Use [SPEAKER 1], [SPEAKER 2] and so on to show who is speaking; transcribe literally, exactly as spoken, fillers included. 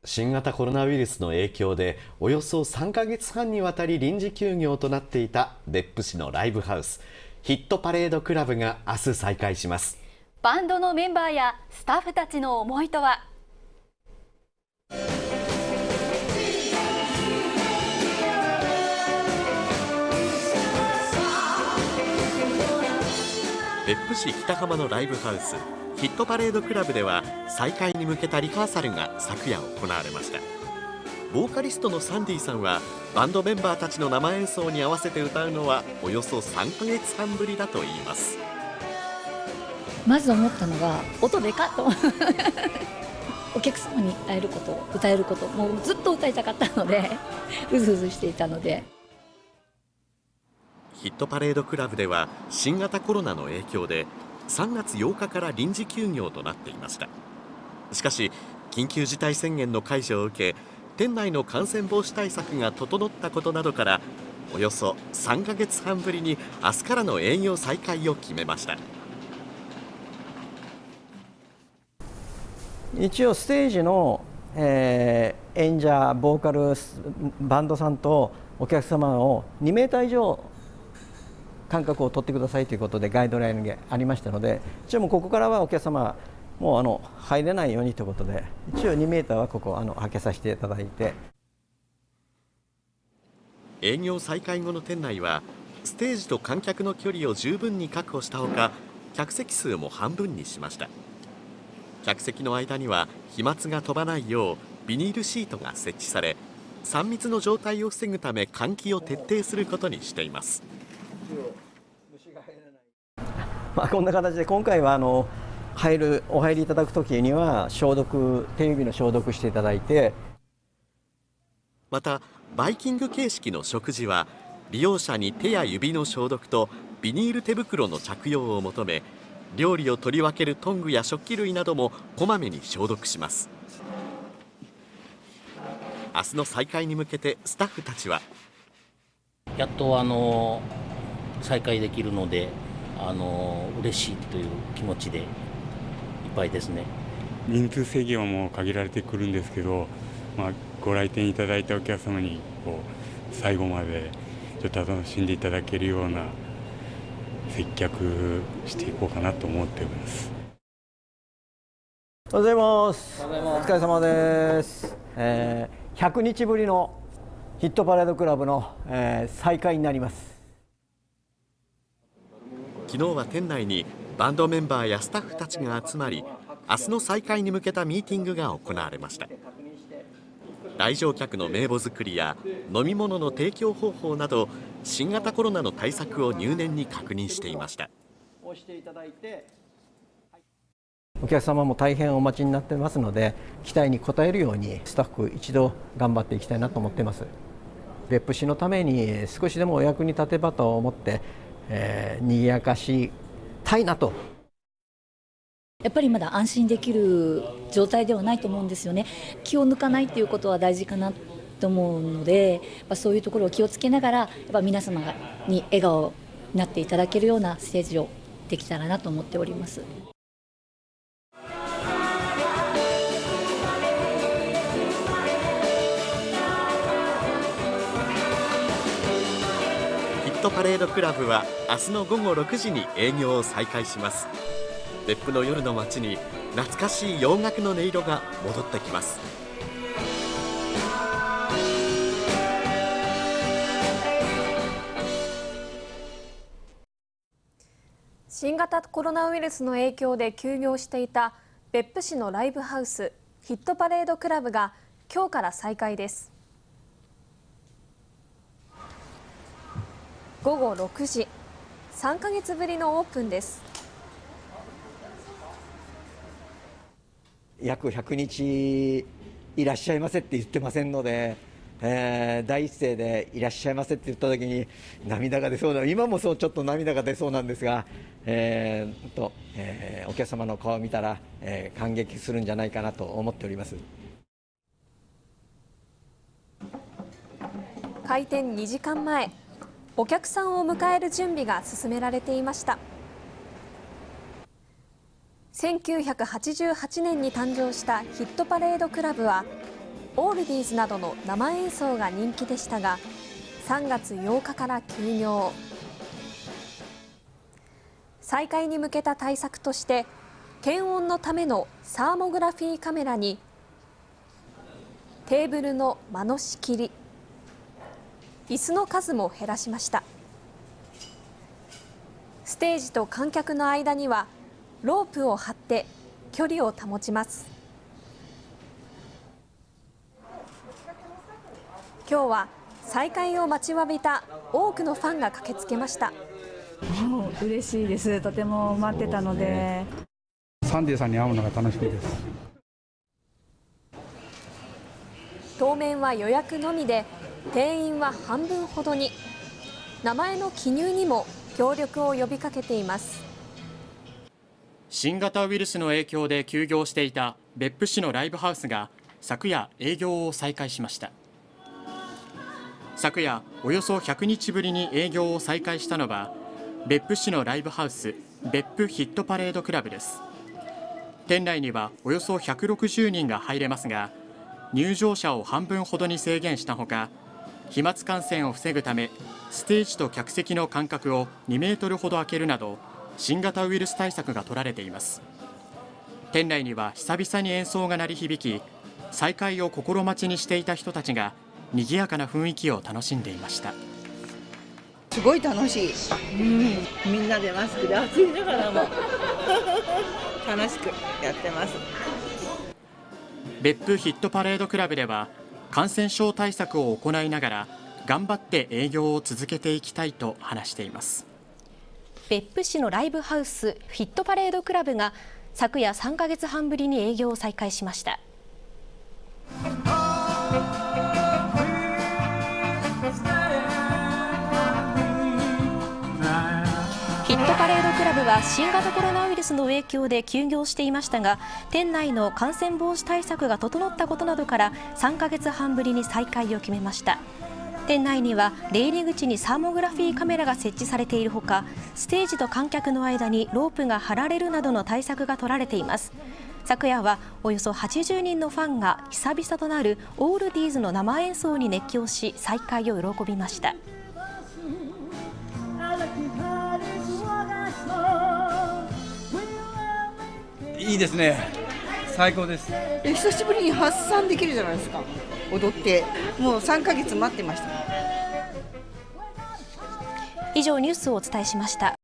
[SPEAKER 1] 新型コロナウイルスの影響でおよそさんかげつはんにわたり臨時休業となっていた別府市のライブハウスヒットパレードクラブが明日再開します。
[SPEAKER 2] バンドのメンバーやスタッフたちの思いとは。
[SPEAKER 3] 別府市北浜のライブハウスヒットパレードクラブでは再開に向けたリハーサルが昨夜行われました。ボーカリストのサンディさんはバンドメンバーたちの生演奏に合わせて歌うのはおよそさんかげつはんぶりだといいます。
[SPEAKER 4] まず思ったのが音でかっとお客様に会えること、歌えること、もうずっと歌いたかったのでうずうずしていたので。
[SPEAKER 3] ヒットパレードクラブでは新型コロナの影響でさんがつようかから臨時休業となっていました。しかし緊急事態宣言の解除を受け店内の感染防止対策が整ったことなどからおよそさんかげつはんぶりに明日からの営業再開を決めました。
[SPEAKER 5] 一応ステージの、えー、演者ボーカルバンドさんとお客様をにメーター以上間隔を取ってくださいということでガイドラインがありましたので、一応もうここからはお客様もうあの入れないようにということで一応にメーターはここあの開けさせていただいて。
[SPEAKER 3] 営業再開後の店内はステージと観客の距離を十分に確保したほか客席数も半分にしました。客席の間には飛沫が飛ばないようビニールシートが設置されさん密の状態を防ぐため換気を徹底することにしています。
[SPEAKER 5] まあこんな形で今回はあの入るお入りいただくときには消毒手指の消毒していただいて、
[SPEAKER 3] またバイキング形式の食事は利用者に手や指の消毒とビニール手袋の着用を求め料理を取り分けるトングや食器類などもこまめに消毒します。明日の再開に向けてスタッフたちは
[SPEAKER 6] やっとあの再開できるのであの嬉しいという気持ちでいっぱいですね。
[SPEAKER 7] 人数制限はもう限られてくるんですけど、まあ、ご来店いただいたお客様にこう最後までちょっと楽しんでいただけるような接客していこうかなと思っております。
[SPEAKER 5] おはようございます。お疲れ様です。えー、ひゃくにちぶりのヒットパレードクラブの、えー、再開になります。
[SPEAKER 3] 昨日は店内にバンドメンバーやスタッフたちが集まり明日の再開に向けたミーティングが行われました。来場客の名簿作りや飲み物の提供方法など新型コロナの対策を入念に確認していました。
[SPEAKER 5] お客様も大変お待ちになってますので期待に応えるようにスタッフ一同頑張っていきたいなと思っています。別府市のために少しでもお役に立てばと思って、えー、賑やかしたいなと。
[SPEAKER 4] やっぱりまだ安心できる状態ではないと思うんですよね。気を抜かないということは大事かなと思うので、そういうところを気をつけながらやっぱ皆様に笑顔になっていただけるようなステージをできたらなと思っております。
[SPEAKER 3] ヒットパレードクラブは明日のごごろくじに営業を再開します。別府の夜の街に懐かしい洋楽の音色が戻ってきます。
[SPEAKER 8] 新型コロナウイルスの影響で休業していた別府市のライブハウスヒットパレードクラブが今日から再開です。ごごろくじ、さんかげつぶりのオープンです。
[SPEAKER 5] 約ひゃくにちいらっしゃいませって言ってませんので、えー、第一声でいらっしゃいませって言った時に涙が出そうだ、今もそうちょっと涙が出そうなんですが、えーとえー、お客様の顔を見たら、えー、感激するんじゃないかなと思っております。
[SPEAKER 8] 開店にじかんまえ、お客さんを迎える準備が進められていました。せんきゅうひゃくはちじゅうはちねんに誕生したヒットパレードクラブはオールディーズなどの生演奏が人気でしたが、さんがつようかから休業。再開に向けた対策として検温のためのサーモグラフィーカメラにテーブルの間の仕切り、椅子の数も減らしました。ステージと観客の間にはロープを張って距離を保ちます。今日は再開を待ちわびた多くのファンが駆けつけました。
[SPEAKER 9] もう嬉しいです。とても待ってたので。
[SPEAKER 10] サンデーさんに会うのが楽しみです。
[SPEAKER 8] 当面は予約のみで、定員は半分ほどに。名前の記入にも協力を呼びかけています。
[SPEAKER 11] 新型ウイルスの影響で休業していた別府市のライブハウスが昨夜営業を再開しました。昨夜およそひゃくにちぶりに営業を再開したのは別府市のライブハウス別府ヒットパレードクラブです。店内にはおよそひゃくろくじゅうにんが入れますが、入場者を半分ほどに制限したほか、飛沫感染を防ぐためステージと客席の間隔をにメートルほど空けるなど新型ウイルス対策が取られています。店内には久々に演奏が鳴り響き、再開を心待ちにしていた人たちが賑やかな雰囲気を楽しんでいました。
[SPEAKER 12] すごい楽しい、うん、みんなでマスクで暑いながらも楽しくやってます。
[SPEAKER 11] 別府ヒットパレードクラブでは感染症対策を行いながら頑張って営業を続けていきたいと話しています。
[SPEAKER 13] 別府市のライブハウスヒットパレードクラブが昨夜さんかげつはんぶりに営業を再開しました。ヒットパレードクラブは新型コロナウイルスの影響で休業していましたが、店内の感染防止対策が整ったことなどからさんかげつはんぶりに再開を決めました。店内には出入り口にサーモグラフィーカメラが設置されているほか、ステージと観客の間にロープが張られるなどの対策が取られています。昨夜はおよそはちじゅうにんのファンが久々となるオールディーズの生演奏に熱狂し、再開を喜びました。
[SPEAKER 10] いいですね、最高です。
[SPEAKER 12] 久しぶりに発散できるじゃないですか。踊ってもうさんかげつ待ってました。
[SPEAKER 13] 以上ニュースをお伝えしました。